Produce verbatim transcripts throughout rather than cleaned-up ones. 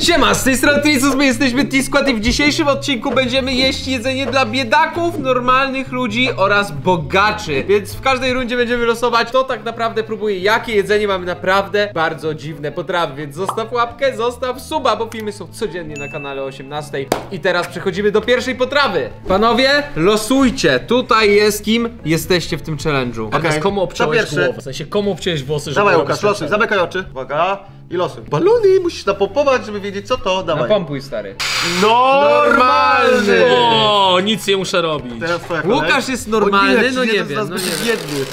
Siema, z tej strony Tricus, my jesteśmy T-Squad i w dzisiejszym odcinku będziemy jeść jedzenie dla biedaków, normalnych ludzi oraz bogaczy. Więc w każdej rundzie będziemy losować, kto tak naprawdę próbuje jakie jedzenie. Mamy naprawdę bardzo dziwne potrawy, więc zostaw łapkę, zostaw suba, bo filmy są codziennie na kanale o osiemnastej. I teraz przechodzimy do pierwszej potrawy. Panowie, losujcie. Tutaj jest kim jesteście w tym challenge'u. Okay. Okay. Komu obciąłeś pierwszy? głowę? W sensie komu obciąłeś włosy, żeby Dawaj robić Łukasz, ten losuj, challenge? zamykaj oczy. Uwaga i losuj. Balony musisz napompować, żeby wiedzieć co to. Dawaj. Napompuj, stary. Normalny! O, nic nie muszę robić. Teraz twoja kolej. Łukasz jest normalny, O nie, no czy nie jeden z wiem, nas no będzie nie wiem. biedny.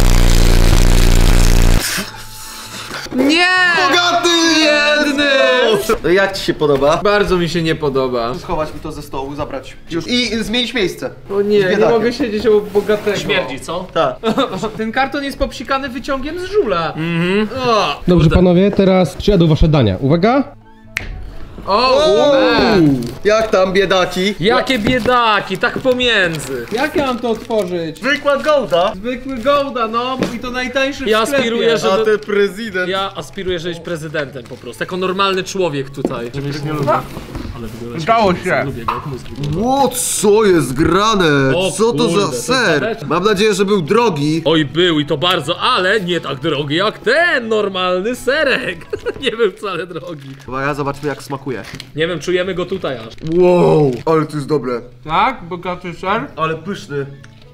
Nie! Bogaty! Biedny! No jak ci się podoba? Bardzo mi się nie podoba. Schować mi to ze stołu, zabrać. Już. I zmienić miejsce. O nie, nie biedakiem. mogę siedzieć obok bogatego. Śmierdzi, co? Tak. Ten karton jest popsikany wyciągiem z żula. Mhm. O, Dobrze panowie, teraz przyjadą wasze dania. Uwaga! o, Uuu, jak tam biedaki? Jakie biedaki, tak pomiędzy. jak ja mam to otworzyć? Zwykła gołda. Zwykły Golda, no i to najtańszy w Ja sklepie. aspiruję, że- A ty prezydent. Ja aspiruję, żeby być prezydentem po prostu, jako normalny człowiek tutaj. Żebyś nie lubił. Ale wygląda Udało się. Lubię go jak mózg. Ło, co jest grane? O Co to kurde, za to ser? zabeczka. Mam nadzieję, że był drogi. Oj, był i to bardzo, ale nie tak drogi jak ten normalny serek. Nie był wcale drogi. Uwaga, zobaczmy jak smakuje. Nie wiem, czujemy go tutaj aż. Wow, ale to jest dobre. Tak? Bogaty ser? Ale pyszny.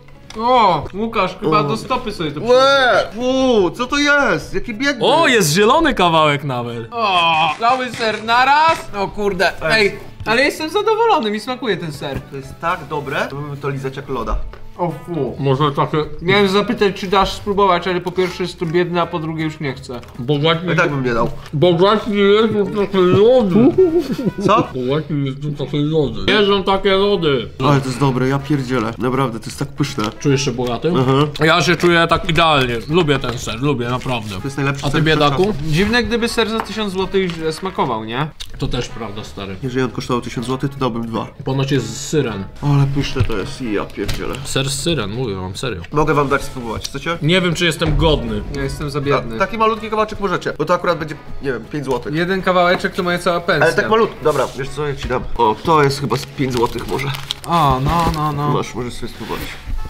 O, Łukasz, chyba O. do stopy sobie to Łe, fu, co to jest? Jaki biedny. O, jest zielony kawałek nawet. O, cały ser naraz? O kurde, ej, ale jestem zadowolony, mi smakuje ten ser. To jest tak dobre, że możemy to lizać jak loda. O fu. Może takie... Miałem zapytać, czy dasz spróbować, ale po pierwsze jest to biedne, a po drugie już nie chcę. Bogaci... I tak bym nie dał. Bogaci jedzą takie lody. Co? Bogaci jedzą takie lody. Jedzą takie lody. Ale to jest dobre, ja pierdzielę. Naprawdę, to jest tak pyszne. Czujesz się bogatym? Mhm. Ja się czuję tak idealnie. Lubię ten ser, lubię naprawdę. To jest najlepszy A ty ser biedaku? wszechczasów. Dziwne, gdyby ser za tysiąc złotych smakował, nie? To też prawda, stary. Jeżeli on kosztował tysiąc złotych, to dałbym dwa. Ponoć jest z syren. Ale pyszne to jest, ja pierdzielę. Ser z syren, mówię wam, serio. Mogę wam dać spróbować, chcecie? Nie wiem, czy jestem godny. Ja jestem za Ta, biedny. taki malutki kawałeczek możecie, bo to akurat będzie, nie wiem, pięć złotych. Jeden kawałeczek to moja cała pensja. Ale tak malutki, dobra, wiesz co, ja ci dam. O, to jest chyba z pięć złotych może. O, no, no, no. Masz, możesz sobie spróbować.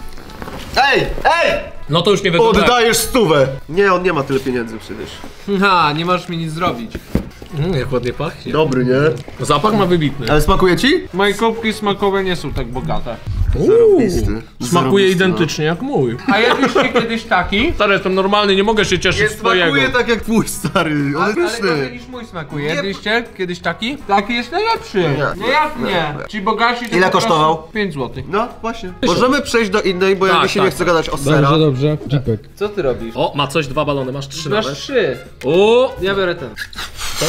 Ej, ej! No to już nie wygląda. Oddajesz stówę! Nie, on nie ma tyle pieniędzy przecież. Ha, nie możesz mi nic zrobić. Mm, jak ładnie pachnie. Dobry, nie? Zapach ma wybitny. Ale smakuje ci? Moje kubki smakowe nie są tak bogate. Uuu, Zarobisty. smakuje Zarobisty, identycznie jak mój. A jedliście kiedyś taki? Stary, jestem normalny, nie mogę się cieszyć Nie z twojego. smakuje tak jak twój stary, on Ale, jest ale gorzej pyszny. niż mój smakuje. Jedliście kiedyś taki? Taki jest najlepszy. Nie. No jak nie? Ci bogaci to Ile po prostu kosztował? pięć złotych. No, właśnie. Możemy przejść do innej, bo ja Tak, mi się tak, nie chce tak. gadać o sera. Dobrze, dobrze. Jeepek. Co ty robisz? O, ma coś, dwa balony, masz trzy Masz nawet. trzy. O, Ja biorę ten. ten?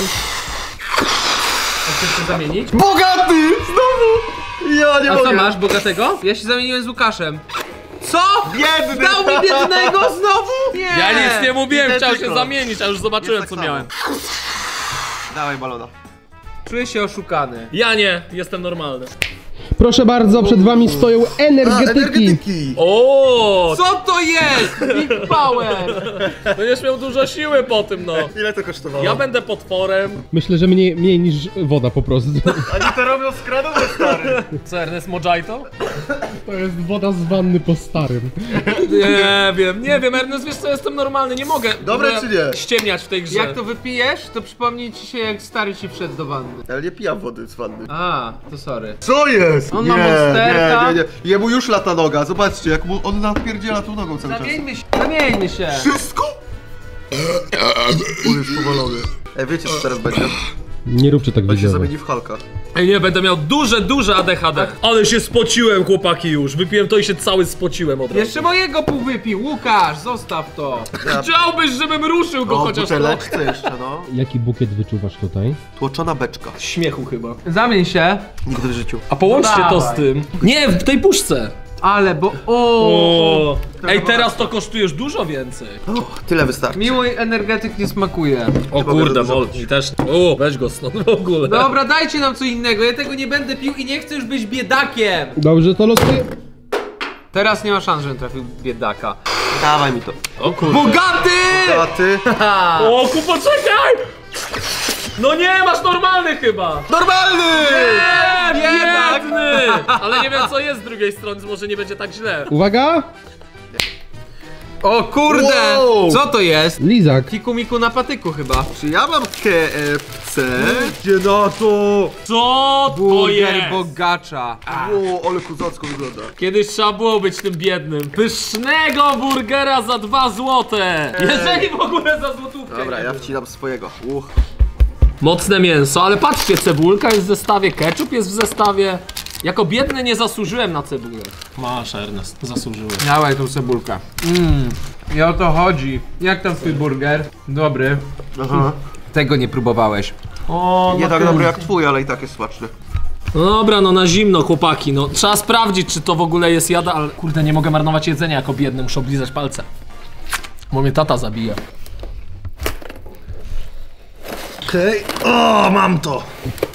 A chcesz się zamienić? Bogaty! Znowu! Ja nie A mogę. co masz, bogatego? Ja się zamieniłem z Łukaszem. Co? Biedny! Dał mi biednego znowu? Nie! Ja nic nie mówiłem, chciał się Identyko. zamienić, a już zobaczyłem, Jest co tak samo. miałem. Dawaj balona. Czuję się oszukany. Ja nie, jestem normalny. Proszę bardzo, przed wami stoją A, energetyki. energetyki! O, Co to jest? Big Power! będziesz miał dużo siły po tym, no. Ile to kosztowało? Ja będę potworem. Myślę, że mniej, mniej niż woda po prostu. Oni to robią z kradowy, stary. Co, Ernest Mojito? To jest woda z wanny po starym. Nie wiem, nie wiem, Ernest, wiesz co, jestem normalny, nie mogę. Dobre mogę czy nie? ściemniać w tej grze. Jak to wypijesz, to przypomni ci się, jak stary ci wszedł do wanny. Ale nie pijam wody z wanny. A, to sorry. Co jest? On nie, ma monsterka. nie, nie, nie. Jemu już lata noga, zobaczcie, jak mu on napierdziela tą nogą cały czas. Zamieńmy się, zamieńmy się. Wszystko? On jest powalony. Ej, wiecie co teraz będzie? Nie róbcie tak On się widziałem. zamieni w Hulka. Ej, nie, będę miał duże, duże A D H D. Ale się spociłem, chłopaki, już. Wypiłem to i się cały spociłem od razu. Jeszcze mojego pół wypił, Łukasz, zostaw to. Chciałbyś, żebym ruszył go O, chociaż buteleczce trochę. jeszcze, no. Jaki bukiet wyczuwasz tutaj? Tłoczona beczka. Śmiechu chyba. Zamień się. Nigdy w życiu. A połączcie to z Dawaj. tym. Nie, w tej puszce. Ale, bo... O, O. Ej, teraz to kosztujesz dużo więcej. O, tyle wystarczy. Miły energetyk nie smakuje. O mogę kurde, dużo Molt, mi też. O, weź go stąd w ogóle. Dobra, dajcie nam co innego, ja tego nie będę pił i nie chcę już być biedakiem. Dobrze, to losuję. Teraz nie ma szans, żebym trafił biedaka. Dawaj mi to. O kurde. Bogaty! A ty? O, ku, poczekaj! No nie, masz normalny chyba! Normalny! Nie, biedak. biedny! Ale nie wiem co jest z drugiej strony, może nie będzie tak źle. Uwaga! O kurde! Wow. Co to jest? Lizak. Fiku miku na patyku chyba. Czy ja mam K F C? Gdzie na to? Co to Burger jest? bogacza. O, ale kozacko wygląda. Kiedyś trzeba było być tym biednym. Pysznego burgera za dwa złote! Jeżeli w ogóle za złotówkę. Dobra, nie ja było. wcinam swojego. Uch. Mocne mięso, ale patrzcie, cebulka jest w zestawie, ketchup jest w zestawie. Jako biedny nie zasłużyłem na cebulę. Masz, Ernest, zasłużyłem. Dawaj tą cebulkę. Mmm. I o to chodzi. Jak tam twój burger? Dobry. Aha. Tego nie próbowałeś. O, Nie no tak to- dobry jak twój, ale i tak jest smaczny. No dobra, no na zimno, chłopaki, no trzeba sprawdzić, czy to w ogóle jest jada, ale kurde, nie mogę marnować jedzenia jako biedny, muszę oblizać palce. Bo mnie tata zabije. Okej. O, mam to.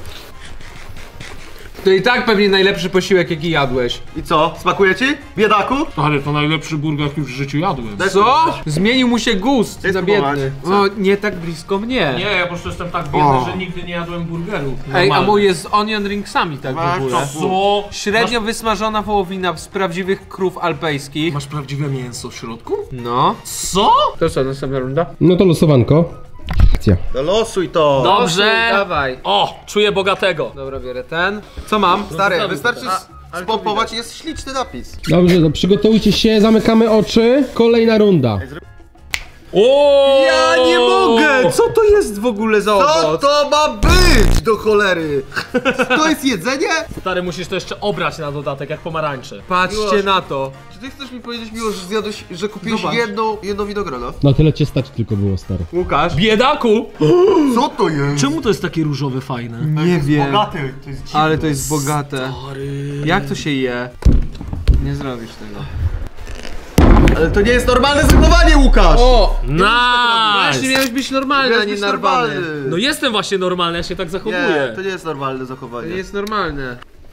To i tak pewnie najlepszy posiłek jaki jadłeś. I co? Smakuje ci? Biedaku? Ale to najlepszy burger, jaki już w życiu jadłem. Daj Co? spróbować. Zmienił mu się gust Daj na spróbować. biedny. Co? O, nie tak blisko mnie. Nie, ja po prostu jestem tak biedny, O. że nigdy nie jadłem burgerów. Ej, a Normalnie. mój jest z onion ringsami tak w Masz ogóle. to. Co? Średnio wysmażona wołowina z prawdziwych krów alpejskich. Masz prawdziwe mięso w środku? No. Co? To co, następna runda? No to losowanko. Akcja. No losuj to. Dobrze. Dawaj. O, czuję bogatego. Dobra, biorę ten. Co mam? Stary, No to wystarczy dobra. s- spompować i jest śliczny napis. Dobrze, to przygotujcie się, zamykamy oczy. Kolejna runda. O! Ja nie mogę! Co to jest w ogóle za Co owoc? to ma być do cholery? To jest jedzenie? Stary, musisz to jeszcze obrać na dodatek, jak pomarańcze. Patrzcie Miłosz. na to. Czy ty chcesz mi powiedzieć, Miłosz, że zjadłeś, że kupiłeś Zobacz. jedną, jedno winogrono? No tyle cię stać tylko było, stary. Łukasz? Biedaku! Co to jest? Czemu to jest takie różowe fajne? Nie wiem. Bogaty, to jest dziwne. Ale to jest bogate. Stary. Jak to się je? Nie zrobisz tego. Ale to nie jest normalne zachowanie, Łukasz! O! Nice! Właśnie miałeś być normalny, a Miałeś nie być narwany. normalny. No jestem właśnie normalny, ja się tak zachowuję. Nie, to nie jest normalne To zachowanie. nie jest normalne.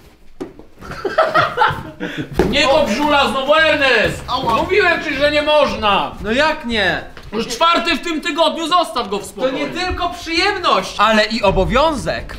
Nie to brzula znowu, Ernest! Mówiłem ci, że nie można! No jak nie? Już czwarty w tym tygodniu, zostaw go w To spokoju. nie tylko przyjemność, ale i obowiązek.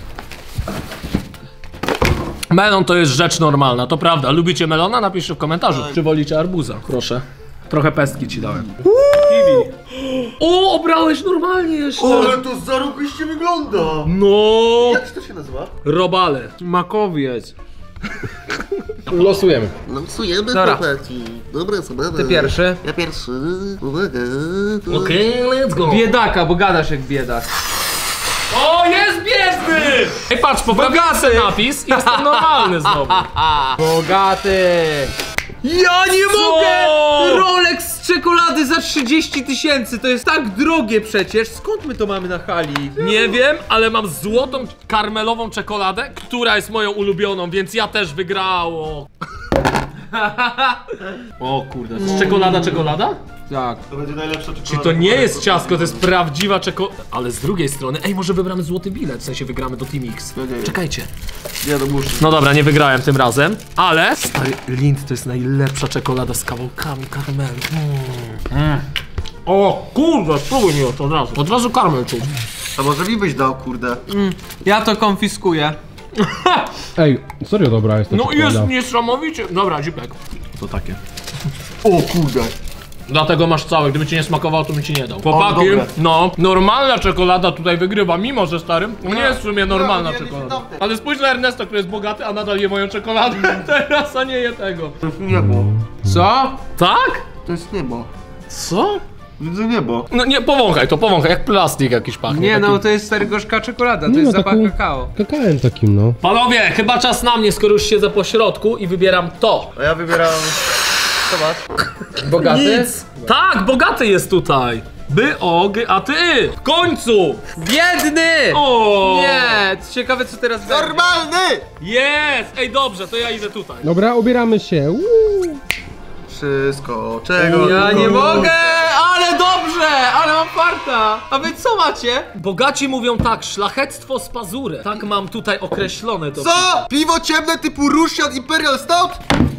Melon to jest rzecz normalna, to prawda. Lubicie melona? Napiszcie w komentarzu. Czy wolicie arbuza? Proszę. Trochę pestki ci dałem. Kiwi. O, obrałeś normalnie jeszcze. Ale to zarobiście wygląda! No, Jak to się nazywa? robale. Makowiec. Losujemy. Losujemy Dobra. chłopaki. Dobra zabawa. Ty pierwszy. Ja pierwszy. Uwaga. Okej, let's go. Biedaka, bo gadasz jak biedak. O, jest biedny! Ej, patrz, poprawiłem ten napis i jestem normalny znowu. Bogaty. Ja nie Co? mogę! Rolex z czekolady za trzydzieści tysięcy, to jest tak drogie przecież. Skąd my to mamy na hali? Nie wiem, ale mam złotą karmelową czekoladę, która jest moją ulubioną, więc ja też wygrało. O kurde, to jest czekolada, czekolada? Tak. To będzie najlepsza czekolada. Czy to nie jest ciastko, to jest prawdziwa czekolada. Ale z drugiej strony, ej, może wybramy złoty bilet, w sensie wygramy do Team X. Nie, nie, nie. Czekajcie. Nie, no muszę. No dobra, nie wygrałem tym razem, ale... Stary, Lindt to jest najlepsza czekolada z kawałkami karmelu. Mm. Mm. O kurde, spróbuj mi to od razu. Od razu karmel czuć. A może mi byś dał, kurde. Ja to konfiskuję. Ej, serio dobra jest ta No czekolada. jest niesamowicie. Dobra, dzipek. To takie. O kurde. Dlatego masz całe, gdyby ci nie smakowało, to bym ci nie dał. Chłopaki, dobre. no, normalna czekolada tutaj wygrywa, mimo że stary, to nie jest w sumie normalna nie, nie, czekolada. nie, nie. Ale spójrz na Ernesta, który jest bogaty, a nadal je moją czekoladę teraz, a nie je tego. To jest niebo. Co? Tak? To jest niebo. Co? Widzę niebo. No nie, powąchaj to, powąchaj, jak plastik jakiś pachnie. Nie no, taki- to jest stary gorzka czekolada, to Nie jest no, zapach taką- kakao. Kakałem takim, no. Panowie, chyba czas na mnie, skoro już siedzę po środku i wybieram to. A ja wybieram... Zobacz. Bogaty? Nic. Tak, bogaty jest tutaj. By, o, gy, a ty! W końcu! Biedny! O! Nie, ciekawe co teraz będzie. Normalny! Jest! Ej, dobrze, to ja idę tutaj. Dobra, ubieramy się. Uuu. Wszystko, czego Ja tylko- nie mogę, ale dobrze, ale mam farta. A wy co macie? Bogaci mówią tak, szlachectwo z pazurem. Tak mam tutaj określone to. Co? Piwo ciemne typu Russian Imperial Stout?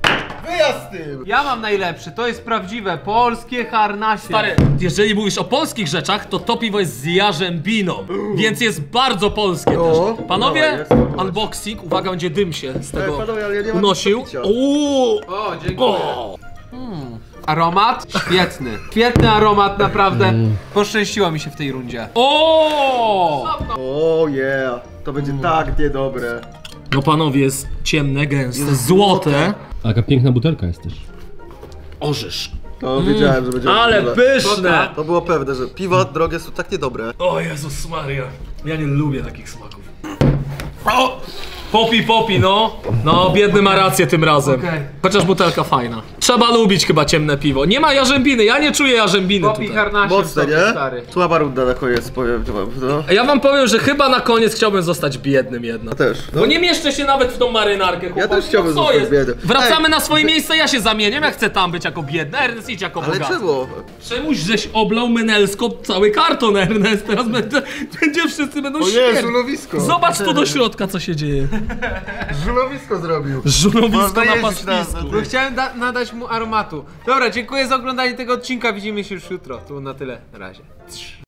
Wyjazd z tym! Ja mam najlepszy, to jest prawdziwe, polskie harnasie. Stary, jeżeli mówisz o polskich rzeczach, to to piwo jest z jarzębiną, więc jest bardzo polskie No. też. Panowie, No, jest, zobacz. unboxing, uwaga, będzie dym się z Ej, tego panowie, ale ja nie mam unosił. nic do picia. Uuu. O, dziękuję. O. Aromat? Świetny. Świetny aromat, naprawdę. Poszczęściło mi się w tej rundzie. O! O yeah, to będzie tak niedobre. No panowie, jest ciemne, gęste, złote. A jaka piękna butelka jest też. Orzesz. To wiedziałem, że będzie Ale dobre. pyszne! To było pewne, że piwa drogie są tak niedobre. O Jezus Maria, ja nie lubię takich smaków. O! Popi, popi, no. No, biedny ma rację tym razem. Okej. Chociaż butelka fajna. Trzeba lubić chyba ciemne piwo. Nie ma jarzębiny, ja nie czuję jarzębiny Popi tutaj. harnasie w Mocne, sobie, nie? stary. Słaba runda na koniec, powiem wam. No. Ja wam powiem, że chyba na koniec chciałbym zostać biednym jednak. Ja też. No. Bo nie mieszczę się nawet w tą marynarkę, chłopaki. też chciałbym No co zostać jest? biednym. Wracamy Ej. na swoje miejsce, ja się zamieniam, ja chcę tam być jako biedny, Ernest idź jako Ale bogaty. czemu? Czemuś żeś oblał menelsko cały karton, Ernest, teraz będzie, będzie wszyscy będą O nie, śmierć. żulowisko. Zobacz tu do środka, co się dzieje. Żulowisko zrobił. Żulowisko Można na jeździć na- pastwisku. Bo chciałem da- nadać mu aromatu. Dobra, dziękuję za oglądanie tego odcinka. Widzimy się już jutro. Tu na tyle. Na razie.